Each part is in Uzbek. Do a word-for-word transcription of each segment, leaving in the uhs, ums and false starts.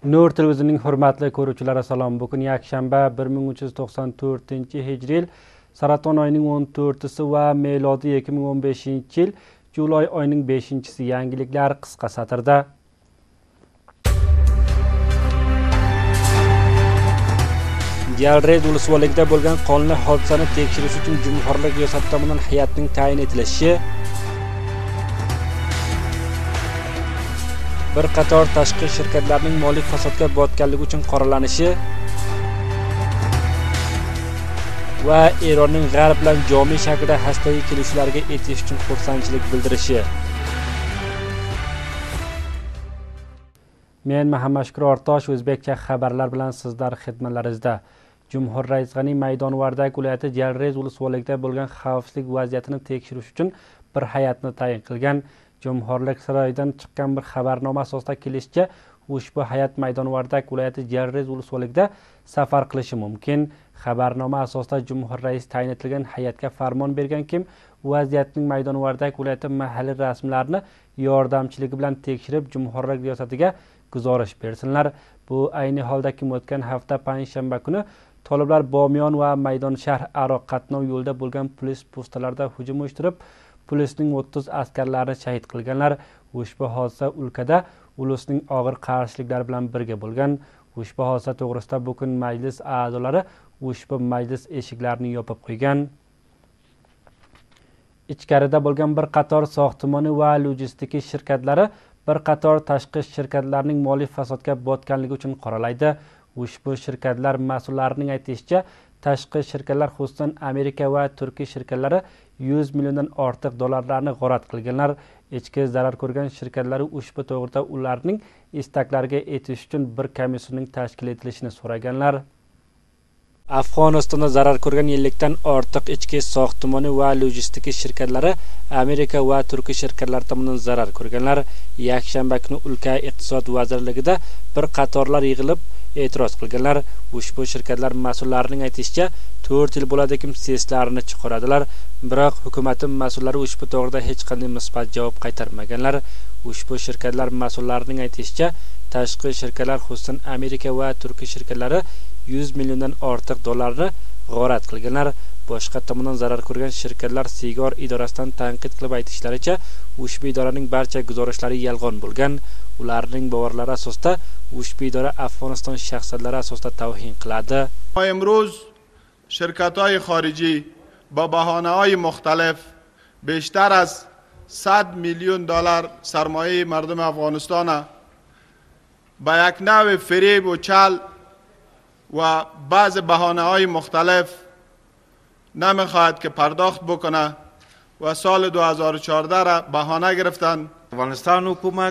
Noor televizionining hurmatli ko'ruvchilari salom. Bugun yakshanba bir ming uch yuz to'qson to'rtinchi hijriy yil Saraton oyining o'n to'rtinchisi va melodiy ikki ming o'n beshinchi yil Julay oyining beshinchisi. Yangiliklar qisqa satrda. Jalrez ulusvoligida bo'lgan qonli hodisani tekshirish uchun Jumhuriyat riyosati tomonidan hay'atning tayin etilishi, bir qator tashqi shirkatlarning moliy fasodga botganligi uchun qoralanishi va Eronning G'arb bilan jomiy shaklda hashtaviy kelishuvlarga etish uchun xursandchilik bildirishi. Men Muhammad Ortosh, Uzbekcha xabarlar bilan sizlar xizmatlaringizda. Jumhur raisning Maydonvardak viloyati Jalrez ulusvoligida bo'lgan xavfsizlik vaziyatini tekshirish uchun bir hay'atni tayin qilgan. Jumhurlik saroyidan chiqqan bir xabarnoma asosida kelishicha, ushbu hay'at Maydonvardak viloyati Jalrez ulusvoligida safar qilishi mumkin. Xabarnoma asosida Jumhur rais tayin etilgan hay'atga farmon bergan kim vaziyatning Maydonvardak viloyati mahalliy rasmlarini yordamchiligi bilan tekshirib, Jumhurlik riyosatiga guzarish bersinlar. Bu ayni holda kim o'tgan hafta payshanba kuni toliblar Bomiyon va Maydon shahar aro qatnov yo'lida bo'lgan polis postalarida hujum uyushtirib, polisning o'ttiz askarlarini shahid qilganlar. Ushbu hodisa o'lkada ulusning og'ir qarshiliklari bilan birga bo'lgan. Ushbu hodisa to'g'risida bugun majlis a'zolari ushbu majlis eshiklarini yopib qo'ygan. Ichkarida bo'lgan bir qator soxtimoniy va logistika shirkatlari bir qator tashqi shirkatlarning moliy fasodga botganligi uchun qoralaydi. Ushbu shirkatlar mas'ullarining aytishicha, tashqi shirkatlar xususan Amerika va Turkiya shirkatlari yuz milliondan ortiq dollarlarni g'orat qilganlar. Ichki zarar ko'rgan shirkatlari ushbu to'g'rida ularning istaklariga etish uchun bir komissiyaning tashkil etilishini so'raganlar. Afg'onistonda zarar ko'rgan ellikdan ortiq ichki soxtimoniy va logistika shirkatlari Amerika va Turkiya shirkatlari tomonidan zarar ko'rganlar. Yakshanba kuni o'lka iqtisod vazirligida bir qatorlar yig'ilib e'tiroz qilganlar. Ushbu shirkatlar mas'ullarining aytishicha, to'rt yil bo'ladikim seslarini chiqaradilar, biroq hukumatning mas'ullari ushbu to'g'rida hech qanday musbat javob qaytarmaganlar. Ushbu shirkatlar mas'ullarining aytishicha, tashqi shirkatlar xususan Amerika va Turkiya shirkatlari yuz milliondan ortiq dollarni g'orat qilganlar. Boshqa tomondan zarar ko'rgan shirkatlar Sigor idorasidan tanqid qilib aytishlaricha, ushbu idoraning barcha guzorishlari yolg'on bo'lgan. Ularning bavorlari asosida ushbu idora Afg'oniston shaxsiyatlari asosida tavhin qiladi. امروز شرکت‌های خارجی با بهانه‌های مختلف بیشتر از صد میلیون دلار سرمایه مردم افغانستان با یک نوع فریب و چل و بعض بهانه‌های مختلف نمیخواهد که پرداخت بکنه و سال دو هزار و چهارده را بهانه گرفتن. افغانستان حکومت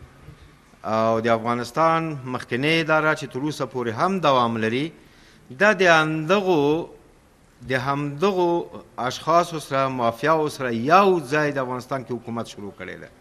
او د افغانستان مخکنی اداره چې تر اوسه پورې هم دوام لري، دا د همدغو د همدغو اشخاصو سره مافیاو سره یو ځای د افغانستان کې حکومت شروع کړی دی.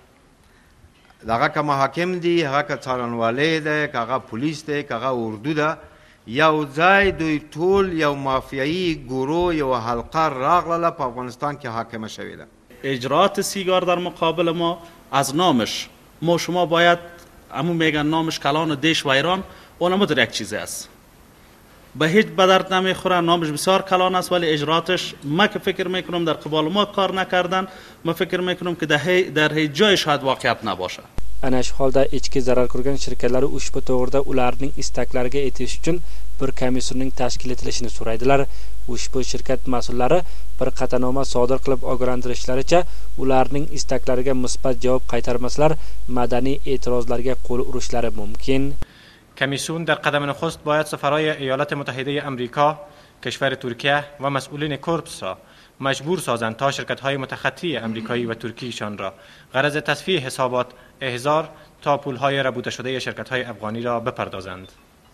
دغه که محاکم دي، هغه که څارنوالۍ دی، که هغه پولیس دی، که هغه اردو ده، یو ځای دوی ټول یو مافیایی گروه یو حلقه راغله په افغانستان کې حاکمه شوې ده. اجرات سیگار در مقابل ما از نامش، ما شما باید همون میگن نامش کلان دیش و ایران، اونم در یک چیزی است، به هیچ بدرد نمیخوره، نامش بسیار کلان است، ولی اجراتش ما که فکر میکنم در قبال ما کار نکردن، ما فکر میکنم که در هیچ جای شاید واقعیت نباشه. Ana shu holda ichki zarar ko'rgan shirkatlar ushbu to'g'rida ularning istaklariga etish uchun bir komissiyaning tashkil etilishini so'raydilar. Ushbu shirkat mas'ullari bir qatanoma sodir qilib ogohlantirishlaricha, ularning istaklariga musbat javob qaytarmasalar, madaniy e'tirozlarga qo'l urishlari mumkin. کمیسیون در قدم نخست باید سفرهای ایالات متحده آمریکا، کشور ترکیه و مسئولین کورپس را مجبور سازند تا شرکت‌های متخطی آمریکایی و ترکیشان را غرض تصفیه حسابات احضار تا پول‌های ربوده شده شرکت‌های افغانی را بپردازند.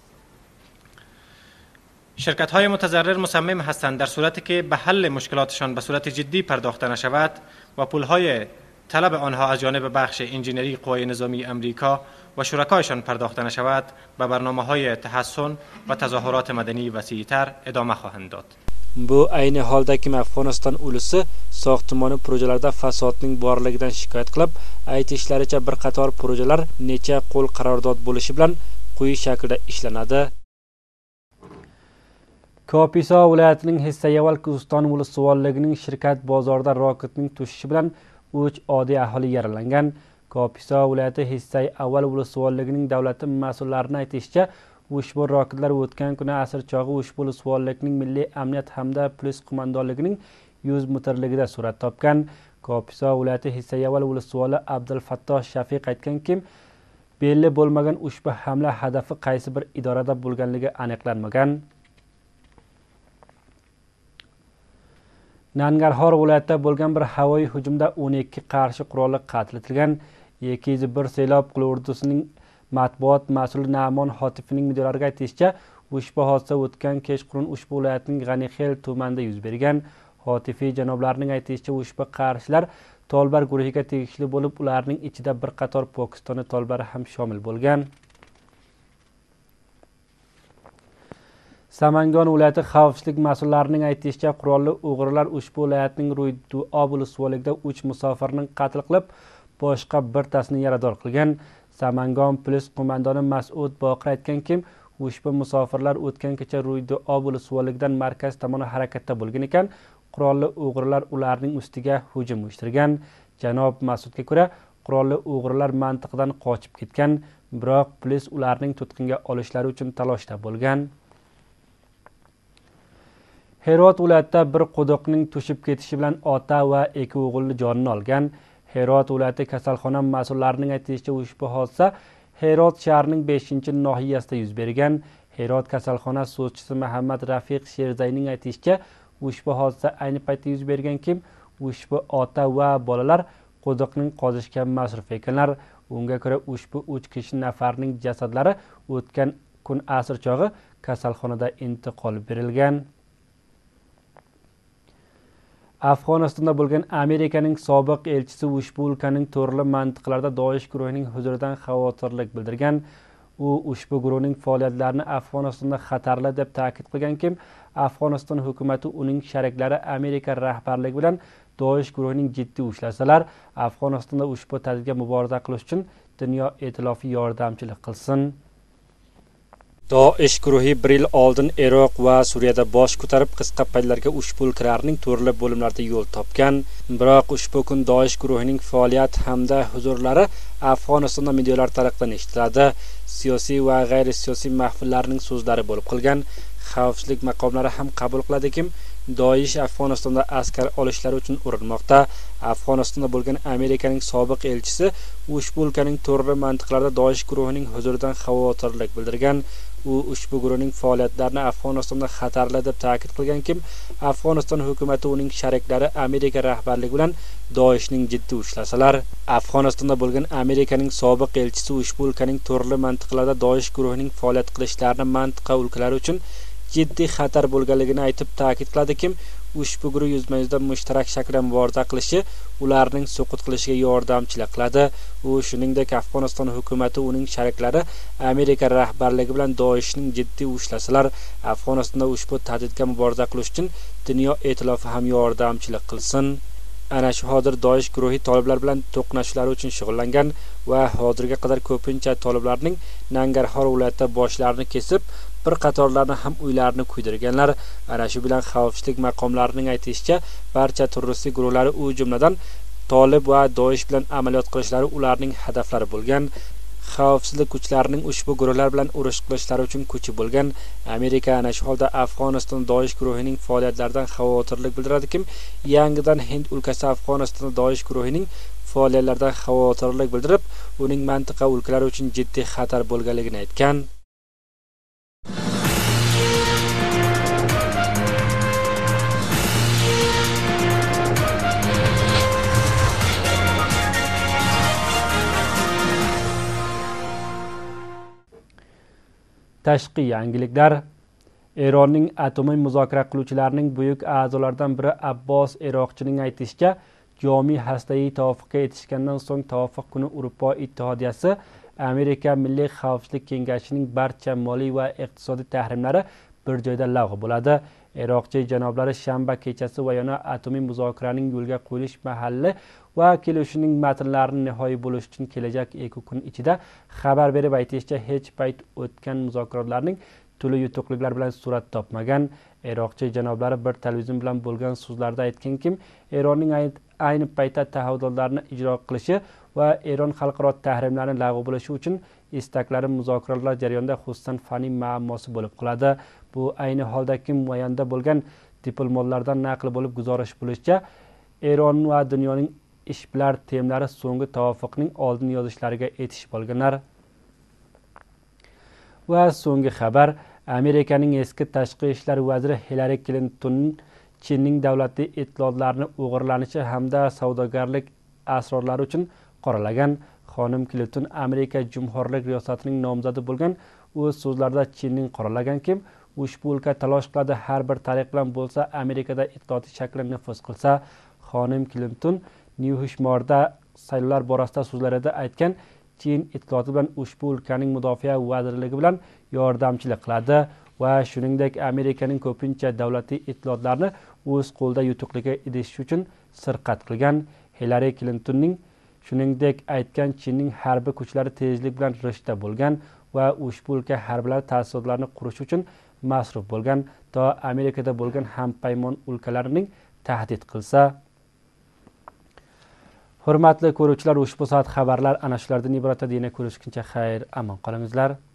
شرکت‌های متضرر مصمم هستند در صورتی که به حل مشکلاتشان به صورت جدی پرداخته نشود و پول‌های طلب آنها از جانب بخش انجینری قوای نظامی آمریکا و شرکایشان پرداخته نشود، به برنامه‌های تحسن و تظاهرات مدنی وسیع‌تر ادامه خواهند داد. Bu ayni holdagi Afg'oniston ulusi soxtimoniy projelarda fasodning borligidan shikoyat qilib, aytishlaricha bir qator projelar necha qo'l qararodod bo'lishi bilan quyi shaklda ishlanadi. Kopiso viloyatining Hissayevol Kuziston vulsuvolligining shirkat bozorida roketning tushishi bilan uch oddiy aholi yaralangan. Kopiso viloyati Hissayevol vulsuvolligining davlat mas'ullarining aytishicha, ushbu roketlar o'tgan kuni asr chog'i ushbu vulsuvollikning milliy amniyat hamda polis qo'mondonligining yuz metrligida surat topgan. Kopiso viloyati Hissayevol vulsuvoli Abdulfattoh Shafiq aytganki, belli bo'lmagan ushbu hamla hadafi qaysi bir idorada bo'lganligi aniqlanmagan. Nangarxor viloyatida bo'lgan bir havoyi hujumda o'n ikki qarshi qurolli qatl etilgan. ikki yuz bir Selob qulurdusining matbuot mas'uli Na'mon Xotifining videolariga aytishicha, ushbu hodisa o'tgan kechqurun ushbu viloyatning G'anixel tumanida yuz bergan. Xotifiy janoblarining aytishicha, ushbu qarshilar Tolbar guruhiga tegishli bo'lib, ularning ichida bir qator Pokistonlik tolbari ham shomil bo'lgan. Samangon viloyati xavfsizlik mas'ullarining aytishicha, qurolli o'g'rilar ushbu viloyatning Ruy-Duo vulsuvoligida uch musofirni qatl qilib, boshqa birtasini yarador qilgan. Samangon polis qo'mondoni Mas'ud Boqir aytganki, ushbu musofirlar o'tgan kecha Ruy-Duo vulsuvoligidan markaz tomon harakatda bo'lgan ekan, qurolli o'g'rilar ularning ustiga hujum uyushtirgan. Janob Mas'udga ko'ra, qurolli o'g'rilar mantiqdan qochib ketgan, biroq polis ularning tutqunga olishlari uchun taloshda bo'lgan. Herot viloyatida bir quduqning tushib ketishi bilan ota va ikki o'g'ilni jonini olgan. Herot viloyati kasalxona mas'ullarining aytishicha, ushbu hodisa Herot shahrining beshinchi nohiyasida yuz bergan. Herot kasalxona so'zchisi Muhammad Rafiq Sherzayning aytishicha, ushbu hodisa ayni paytda yuz berganki, ushbu ota va bolalar quduqning qozishga masruf ekanlar. Unga ko'ra, ushbu uch kishi nafarning jasadlari o'tgan kun asr chog'i kasalxonada intiqol berilgan. Afg'onistonda bo'lgan Amerikaning sobiq elchisi ushbu o'lkaning turli mantiqlarida Doish guruhining huzuridan xavotirlik bildirgan. U ushbu guruhning faoliyatlarini Afg'onistonda xatarli deb ta'kid qilganki, Afg'oniston hukumati uning sheriklari Amerika rahbarligi bilan Doish guruhining jiddiy ushlasalar, Afg'onistonda ushbu tadbirga muboriza qilish uchun dunyo e'tilofi yordamchilik qilsin. Doish guruhi bir yil oldin Iroq va Suriyada bosh ko'tarib, qisqa paytlarga ushbu o'lkalarning turli bo'limlarida yo'l topgan. Biroq ushbu kun Doish guruhining faoliyat hamda huzurlari Afg'onistonda medialar tarafidan eshitiladi. Siyosiy va g'ayri-siyosiy mahfillarning so'zlari bo'lib qolgan. Xavfsizlik maqomlari ham qabul qiladiki, Doish Afg'onistonda askar olishlari uchun urinmoqda. Afg'onistonda bo'lgan Amerikaning sobiq elchisi ushbu o'lkaning turli mantiqlarida Doish guruhining huzuridan xavotirlik bildirgan. U ushbu guruhning faoliyatlarini Afg'onistonda xatarli deb ta'kid qilganki, Afg'oniston hukumati uning sheriklari Amerika rahbarligi bilan Doishning jiddiy ushlasalar, Afg'onistonda bo'lgan Amerikaning sobiq elchisi ushbu o'lkaning turli mantiqlarida Doish guruhining faoliyat qilishlarini mantiqa o'lkalari uchun jiddiy xatar bo'lganligini aytib ta'kid qiladiki, ushbu guruh yuzma-yuzda mushtarak shaklda muboriza qilishi ularning suqut qilishiga yordamchilik qiladi. U shuningdek Afg'oniston hukumati uning sheriklari Amerika rahbarligi bilan Doishning jiddiy ushlasalar, Afg'onistonda ushbu tahdidga muboriza qilish uchun dunyo e'tilofi ham yordamchilik qilsin. Ana shu hozir Doish guruhi toliblar bilan to'qnashuvlar uchun shug'ullangan va hozirga qadar ko'pincha toliblarning Nangarxor viloyatida boshlarini kesib, bir qatorlarni ham uylarini kuydirganlar. Ana shu bilan xavfsizlik maqomlarining aytishicha, barcha terrorist guruhlari, u jumladan Tolib va Doish bilan amaliyot qilishlari ularning hadaflari bo'lgan. Xavfsizlik kuchlarining ushbu guruhlar bilan urush qilishlari uchun kuchi bo'lgan. Amerika ana shu holda Afg'oniston Doish guruhining faoliyatlaridan xavotirlik bildiradiki, yangidan Hind o'lkasi Afg'onistonda Doish guruhining faoliyatlaridan xavotirlik bildirib, uning mantiqa o'lkalari uchun jiddiy xatar bo'lganligini aytgan. Tashqi yangiliklar. Eronning atomiy muzokara qiluvchilarining buyuk a'zolaridan biri Abbos Iroqchining aytishicha, jomiy hastaiy tavofiqqa yetishgandan so'ng tavofiq kuni Yevropa Ittihodiyasi Amerika Milliy xavfsizlik kengashining barcha moliy va iqtisodiy tahrimlari bir joyda lag'v bo'ladi. Iroqchi janoblari shanba kechasi va yana atomiy muzokaraning yo'lga qo'yilish mahalli va kelishuvning matnlarini nihoyiy bo'lish uchun kelajak ikki kun ichida xabar berib aytishicha, hech payt o'tgan muzokaralarning to'la yutuqliklar bilan surat topmagan. Iroqchi janoblari bir televizion bilan bo'lgan so'zlarda aytganki, Eronning ayni paytda taahhudlarni ijro qilishi va Eron xalqaro tahrimlarni lag'v bo'lishi uchun istaklari muzokaralar jarayonida xususan fanniy muammosi bo'lib qoladi. Bu ayni holdagi muayyanda bo'lgan diplomatlardan naql bo'lib guzarish bo'lishicha, Eron va dunyoning ishbilar temlari so'nggi tavofuqning oldin yozishlariga etish bo'lganlar. Va so'nggi xabar, Amerikaning eski tashqi ishlar vaziri Hillary Clinton Chinning davlatli itlootlarini o'g'irlanishi hamda savdogarlik asrorlari uchun qoralagan. Xonim Clinton Amerika Jumhuriyat riyosatining nomzodi bo'lgan. O'z so'zlarida Chinning qoralaganki, ushbu o'lka talosh qiladi, har bir tariq bilan bo'lsa Amerikada itlootli shaklni nafuz qilsa. Xonim Clinton New-Hampshire'da saylovlar borasida so'zlarida aytgan, Chin itlooti bilan ushbu o'lkaning mudofaa vazirligi bilan yordamchilik qiladi va shuningdek Amerikaning ko'pincha davlatli itlootlarni o'z qo'lida yutuqliga idish uchun sirqat qilgan. Hillary Clintonning shuningdek aytgan, Chinning harbiy kuchlari tezlik bilan rishda bo'lgan va ushbu o'lka harbiylari ta'sisotlarini qurish uchun masruf bo'lgan, to Amerikada bo'lgan hampaymon o'lkalarining tahdid qilsa. Hurmatli ko'ruvchilar, ushbu soat xabarlar ana shulardan iborat edi. Yana ko'rishguncha xayr, omon qolingizlar.